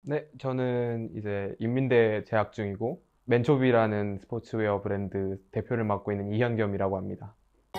네, 저는 이제 인민대 재학 중이고 맨초비라는 스포츠웨어 브랜드 대표를 맡고 있는 이현겸이라고 합니다.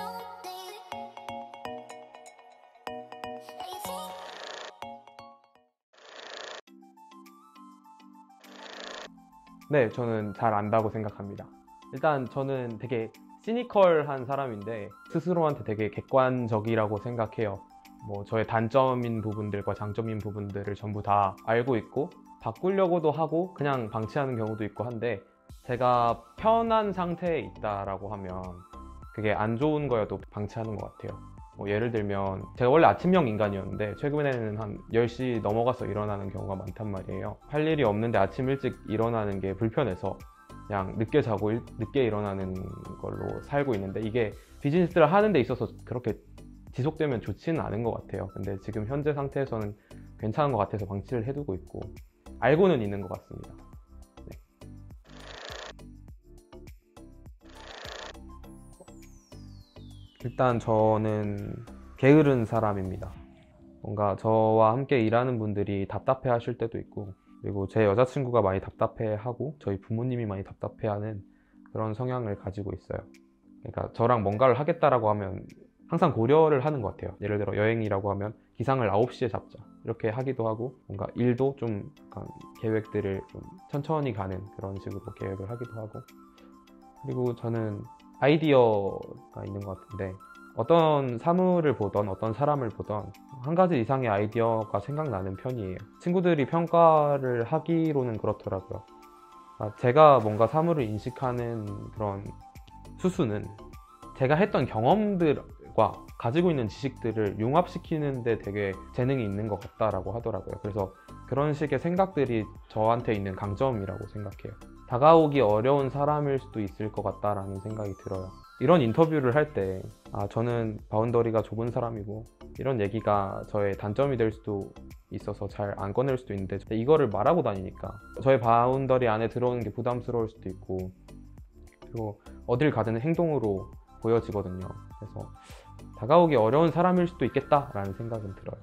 네, 저는 잘 안다고 생각합니다. 일단 저는 되게 시니컬한 사람인데 스스로한테 되게 객관적이라고 생각해요. 뭐 저의 단점인 부분들과 장점인 부분들을 전부 다 알고 있고 바꾸려고도 하고 그냥 방치하는 경우도 있고 한데, 제가 편한 상태에 있다라고 하면 그게 안 좋은 거여도 방치하는 것 같아요. 뭐 예를 들면 제가 원래 아침형 인간이었는데 최근에는 한 10시 넘어가서 일어나는 경우가 많단 말이에요. 할 일이 없는데 아침 일찍 일어나는 게 불편해서 그냥 늦게 자고 늦게 일어나는 걸로 살고 있는데, 이게 비즈니스를 하는 데 있어서 그렇게 지속되면 좋지는 않은 것 같아요. 근데 지금 현재 상태에서는 괜찮은 것 같아서 방치를 해두고 있고 알고는 있는 것 같습니다. 네. 일단 저는 게으른 사람입니다. 뭔가 저와 함께 일하는 분들이 답답해 하실 때도 있고, 그리고 제 여자친구가 많이 답답해 하고 저희 부모님이 많이 답답해 하는 그런 성향을 가지고 있어요. 그러니까 저랑 뭔가를 하겠다라고 하면 항상 고려를 하는 것 같아요. 예를 들어 여행이라고 하면 기상을 9시에 잡자 이렇게 하기도 하고, 뭔가 일도 좀 약간 계획들을 좀 천천히 가는 그런 식으로 계획을 하기도 하고. 그리고 저는 아이디어가 있는 것 같은데, 어떤 사물을 보던 어떤 사람을 보던 한 가지 이상의 아이디어가 생각나는 편이에요. 친구들이 평가를 하기로는 그렇더라고요. 제가 뭔가 사물을 인식하는 그런 수수는 제가 했던 경험들과 가지고 있는 지식들을 융합시키는데 되게 재능이 있는 것 같다라고 하더라고요. 그래서 그런 식의 생각들이 저한테 있는 강점이라고 생각해요. 다가오기 어려운 사람일 수도 있을 것 같다라는 생각이 들어요. 이런 인터뷰를 할 때 저는 바운더리가 좁은 사람이고 이런 얘기가 저의 단점이 될 수도 있어서 잘 안 꺼낼 수도 있는데, 이거를 말하고 다니니까 저의 바운더리 안에 들어오는 게 부담스러울 수도 있고, 그리고 어딜 가든 행동으로 보여지거든요. 그래서 다가오기 어려운 사람일 수도 있겠다라는 생각은 들어요.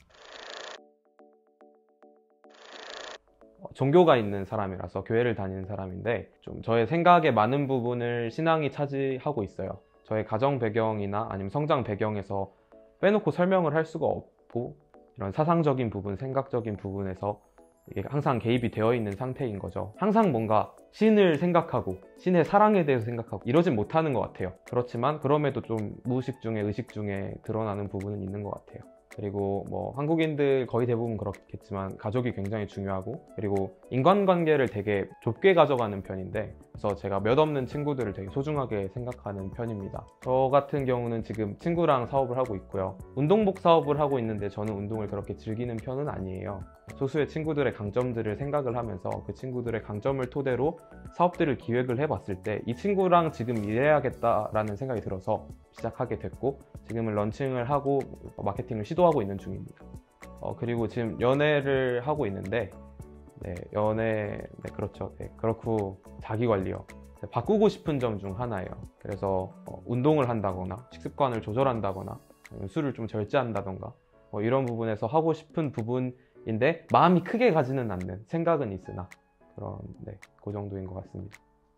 종교가 있는 사람이라서 교회를 다니는 사람인데, 좀 저의 생각의 많은 부분을 신앙이 차지하고 있어요. 저의 가정 배경이나 아니면 성장 배경에서 빼놓고 설명을 할 수가 없고, 이런 사상적인 부분, 생각적인 부분에서 이게 항상 개입이 되어 있는 상태인 거죠. 항상 뭔가 신을 생각하고 신의 사랑에 대해서 생각하고 이러진 못하는 것 같아요. 그렇지만 그럼에도 좀 무의식 중에 의식 중에 드러나는 부분은 있는 것 같아요. 그리고 뭐 한국인들 거의 대부분 그렇겠지만 가족이 굉장히 중요하고, 그리고 인간관계를 되게 좁게 가져가는 편인데, 그래서 제가 몇 없는 친구들을 되게 소중하게 생각하는 편입니다. 저 같은 경우는 지금 친구랑 사업을 하고 있고요. 운동복 사업을 하고 있는데 저는 운동을 그렇게 즐기는 편은 아니에요. 소수의 친구들의 강점들을 생각을 하면서 그 친구들의 강점을 토대로 사업들을 기획을 해봤을 때 이 친구랑 지금 일해야겠다라는 생각이 들어서 시작하게 됐고, 지금은 런칭을 하고 마케팅을 시도하고 있는 중입니다. 그리고 지금 연애를 하고 있는데, 네, 네, 그렇죠. 네, 그렇고 자기 관리요. 네, 바꾸고 싶은 점 중 하나예요. 그래서 운동을 한다거나 식습관을 조절한다거나 술을 좀 절제한다던가 이런 부분에서 하고 싶은 부분인데 마음이 크게 가지는 않는, 생각은 있으나 그런, 네, 그 정도인 것 같습니다.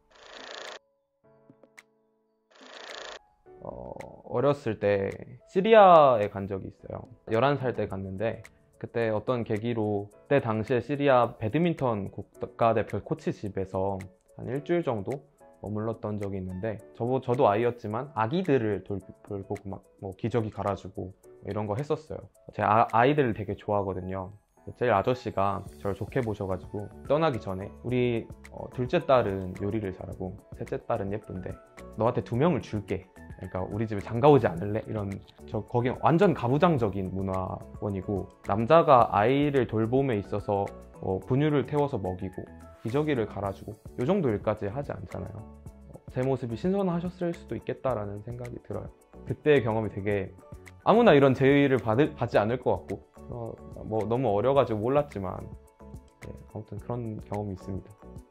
어렸을 때 시리아에 간 적이 있어요. 11살 때 갔는데, 그때 어떤 계기로 그때 당시에 시리아 배드민턴 국가대표 코치 집에서 한 일주일 정도 머물렀던 적이 있는데, 저도 아이였지만 아기들을 돌보고 막 뭐 기저귀 갈아주고 이런 거 했었어요. 제가 아이들을 되게 좋아하거든요. 제일 아저씨가 저를 좋게 보셔가지고 떠나기 전에 우리 둘째 딸은 요리를 잘하고 셋째 딸은 예쁜데 너한테 2명을 줄게. 그러니까 우리 집에 장가 오지 않을래? 이런, 거기 완전 가부장적인 문화원이고, 남자가 아이를 돌봄에 있어서 분유를 태워서 먹이고 기저귀를 갈아주고 이 정도 일까지 하지 않잖아요. 제 모습이 신선하셨을 수도 있겠다라는 생각이 들어요. 그때의 경험이 되게, 아무나 이런 제의를 받지 않을 것 같고, 뭐 너무 어려가지고 몰랐지만, 네, 아무튼 그런 경험이 있습니다.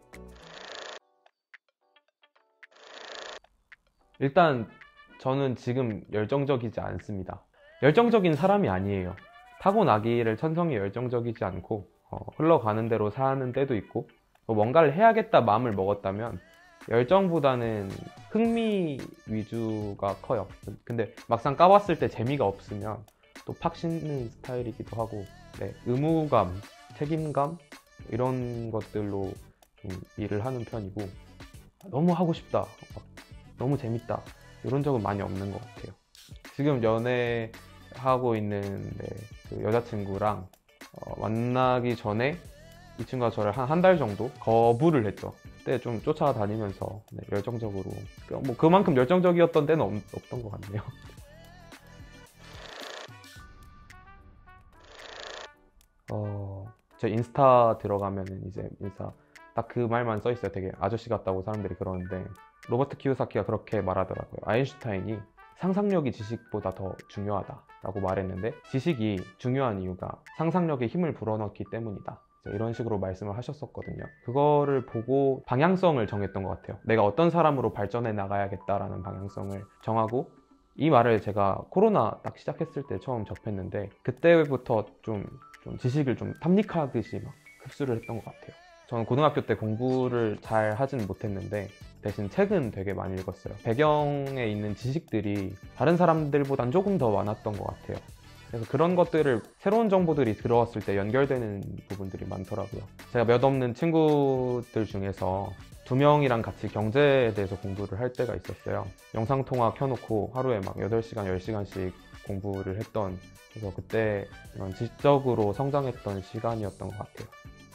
일단 저는 지금 열정적이지 않습니다. 열정적인 사람이 아니에요. 타고나기를 천성이 열정적이지 않고 흘러가는 대로 사는 때도 있고, 뭔가를 해야겠다 마음을 먹었다면 열정보다는 흥미 위주가 커요. 근데 막상 까봤을 때 재미가 없으면 또 팍 씻는 스타일이기도 하고, 네, 의무감, 책임감 이런 것들로 좀 일을 하는 편이고, 너무 하고 싶다, 너무 재밌다 이런 적은 많이 없는 것 같아요. 지금 연애하고 있는 그 여자친구랑 만나기 전에 이 친구가 저를 한 달 정도 거부를 했죠. 그때 좀 쫓아다니면서 열정적으로, 뭐 그만큼 열정적이었던 때는 없던 것 같네요. 제 인스타 들어가면은 이제 인스타 딱 그 말만 써 있어요. 되게 아저씨 같다고 사람들이 그러는데, 로버트 키요사키가 그렇게 말하더라고요. 아인슈타인이 상상력이 지식보다 더 중요하다라고 말했는데, 지식이 중요한 이유가 상상력에 힘을 불어넣기 때문이다, 이런 식으로 말씀을 하셨었거든요. 그거를 보고 방향성을 정했던 것 같아요. 내가 어떤 사람으로 발전해 나가야겠다라는 방향성을 정하고, 이 말을 제가 코로나 딱 시작했을 때 처음 접했는데, 그때부터 좀 지식을 좀 탐닉하듯이 막 흡수를 했던 것 같아요. 저는 고등학교 때 공부를 잘 하진 못했는데 대신 책은 되게 많이 읽었어요. 배경에 있는 지식들이 다른 사람들보단 조금 더 많았던 것 같아요. 그래서 그런 것들을, 새로운 정보들이 들어왔을 때 연결되는 부분들이 많더라고요. 제가 몇 없는 친구들 중에서 2명이랑 같이 경제에 대해서 공부를 할 때가 있었어요. 영상통화 켜놓고 하루에 막 8시간, 10시간씩 공부를 했던, 그래서 그때 이런 지적으로 성장했던 시간이었던 것 같아요.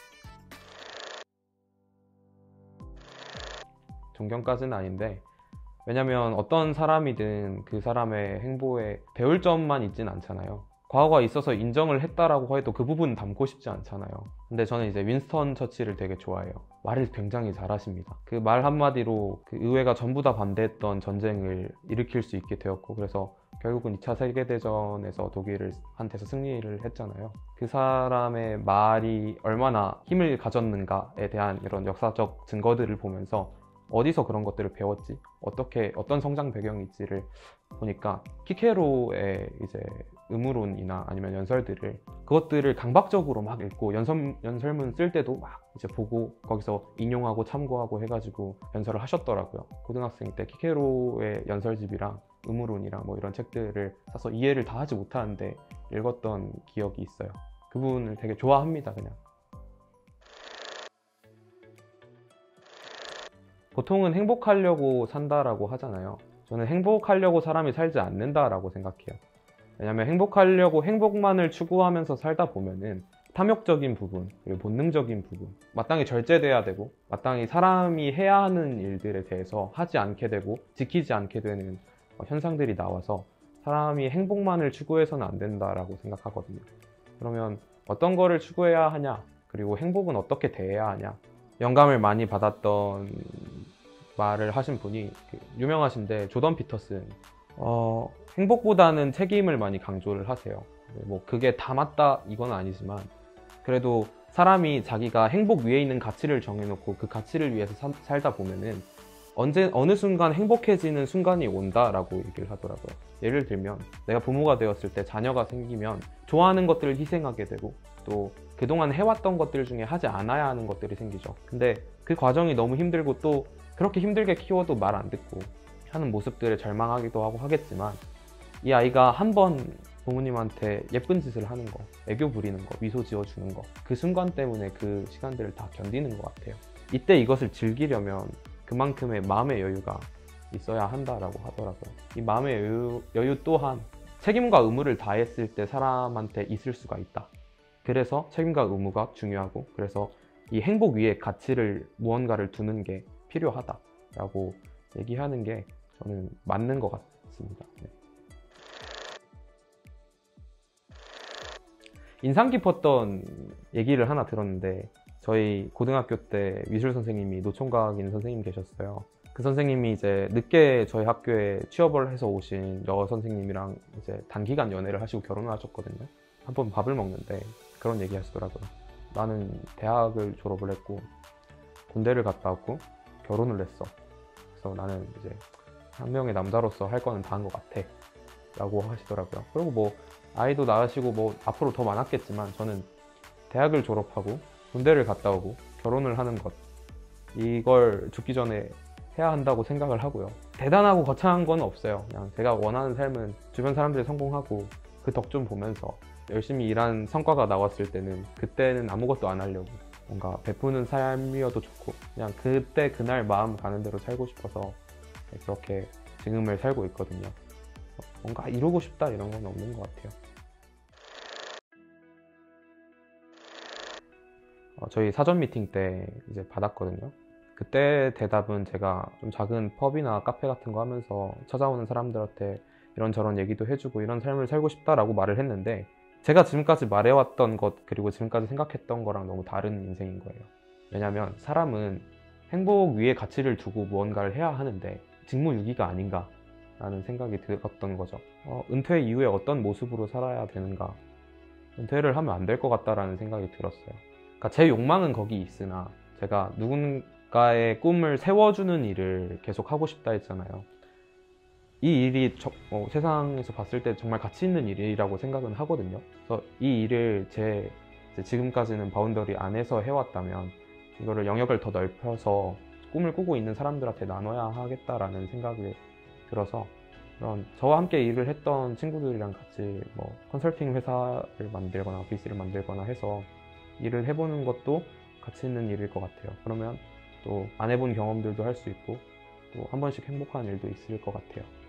존경까지는 아닌데, 왜냐면 어떤 사람이든 그 사람의 행보에 배울 점만 있진 않잖아요. 과거가 있어서 인정을 했다라고 해도 그 부분은 담고 싶지 않잖아요. 근데 저는 이제 윈스턴 처칠을 되게 좋아해요. 말을 굉장히 잘하십니다. 그 말 한마디로 그 의회가 전부 다 반대했던 전쟁을 일으킬 수 있게 되었고, 그래서 결국은 2차 세계대전에서 독일한테서 승리를 했잖아요. 그 사람의 말이 얼마나 힘을 가졌는가에 대한 이런 역사적 증거들을 보면서 어디서 그런 것들을 배웠지? 어떤 성장 배경이 있지를 보니까, 키케로의 이제 의무론이나 아니면 연설들을, 그것들을 강박적으로 막 읽고 연설문 쓸 때도 막 이제 보고 거기서 인용하고 참고하고 해가지고 연설을 하셨더라고요. 고등학생 때 키케로의 연설집이랑 의무론이랑 뭐 이런 책들을 사서 이해를 다 하지 못하는데 읽었던 기억이 있어요. 그분을 되게 좋아합니다, 그냥. 보통은 행복하려고 산다라고 하잖아요. 저는 행복하려고 사람이 살지 않는다라고 생각해요. 왜냐면 행복하려고 행복만을 추구하면서 살다 보면은 탐욕적인 부분, 그리고 본능적인 부분, 마땅히 절제돼야 되고 마땅히 사람이 해야 하는 일들에 대해서 하지 않게 되고 지키지 않게 되는 현상들이 나와서 사람이 행복만을 추구해서는 안 된다라고 생각하거든요. 그러면 어떤 거를 추구해야 하냐, 그리고 행복은 어떻게 대해야 하냐, 영감을 많이 받았던 말을 하신 분이 유명하신데, 조던 피터슨. 행복보다는 책임을 많이 강조를 하세요. 뭐 그게 다 맞다 이건 아니지만, 그래도 사람이 자기가 행복 위에 있는 가치를 정해놓고 그 가치를 위해서 살다 보면은 어느 순간 행복해지는 순간이 온다라고 얘기를 하더라고요. 예를 들면 내가 부모가 되었을 때 자녀가 생기면 좋아하는 것들을 희생하게 되고, 또 그동안 해왔던 것들 중에 하지 않아야 하는 것들이 생기죠. 근데 그 과정이 너무 힘들고, 또 그렇게 힘들게 키워도 말 안 듣고 하는 모습들에 절망하기도 하고 하겠지만, 이 아이가 한번 부모님한테 예쁜 짓을 하는 거, 애교 부리는 거, 미소 지어주는 거, 그 순간 때문에 그 시간들을 다 견디는 것 같아요. 이때 이것을 즐기려면 그만큼의 마음의 여유가 있어야 한다라고 하더라고요. 이 마음의 여유 또한 책임과 의무를 다했을 때 사람한테 있을 수가 있다. 그래서 책임과 의무가 중요하고, 그래서 이 행복 위에 가치를, 무언가를 두는 게 필요하다라고 얘기하는 게 저는 맞는 것 같습니다. 네. 인상 깊었던 얘기를 하나 들었는데, 저희 고등학교 때 미술 선생님이 노총각인 선생님 계셨어요. 그 선생님이 이제 늦게 저희 학교에 취업을 해서 오신 여 선생님이랑 이제 단기간 연애를 하시고 결혼을 하셨거든요. 한 번 밥을 먹는데 그런 얘기 하시더라고요. 나는 대학을 졸업을 했고 군대를 갔다 왔고 결혼을 했어. 그래서 나는 이제 한 명의 남자로서 할 거는 다 한 것 같아 라고 하시더라고요. 그리고 뭐 아이도 낳으시고 뭐 앞으로 더 많았겠지만, 저는 대학을 졸업하고 군대를 갔다 오고 결혼을 하는 것, 이걸 죽기 전에 해야 한다고 생각을 하고요. 대단하고 거창한 건 없어요. 그냥 제가 원하는 삶은 주변 사람들이 성공하고 그 덕 좀 보면서 열심히 일한 성과가 나왔을 때는 그때는 아무것도 안 하려고 뭔가 베푸는 삶이어도 좋고 그냥 그때 그날 마음 가는 대로 살고 싶어서 그렇게 지금을 살고 있거든요. 뭔가 이루고 싶다 이런 건 없는 것 같아요. 저희 사전 미팅 때 이제 받았거든요. 그때 대답은 제가 좀 작은 펍이나 카페 같은 거 하면서 찾아오는 사람들한테 이런저런 얘기도 해주고 이런 삶을 살고 싶다라고 말을 했는데, 제가 지금까지 말해왔던 것 그리고 지금까지 생각했던 거랑 너무 다른 인생인 거예요. 왜냐면 사람은 행복 위에 가치를 두고 무언가를 해야 하는데 직무유기가 아닌가 라는 생각이 들었던 거죠. 은퇴 이후에 어떤 모습으로 살아야 되는가, 은퇴를 하면 안 될 것 같다라는 생각이 들었어요. 그러니까 제 욕망은 거기 있으나 제가 누군가의 꿈을 세워주는 일을 계속 하고 싶다 했잖아요. 이 일이 세상에서 봤을 때 정말 가치 있는 일이라고 생각은 하거든요. 그래서 이 일을 이제 지금까지는 바운더리 안에서 해왔다면 이거를 영역을 더 넓혀서 꿈을 꾸고 있는 사람들한테 나눠야 하겠다라는 생각이 들어서, 그런 저와 함께 일을 했던 친구들이랑 같이 컨설팅 회사를 만들거나 VC를 만들거나 해서 일을 해보는 것도 가치 있는 일일 것 같아요. 그러면 또 안 해본 경험들도 할 수 있고 또 한 번씩 행복한 일도 있을 것 같아요.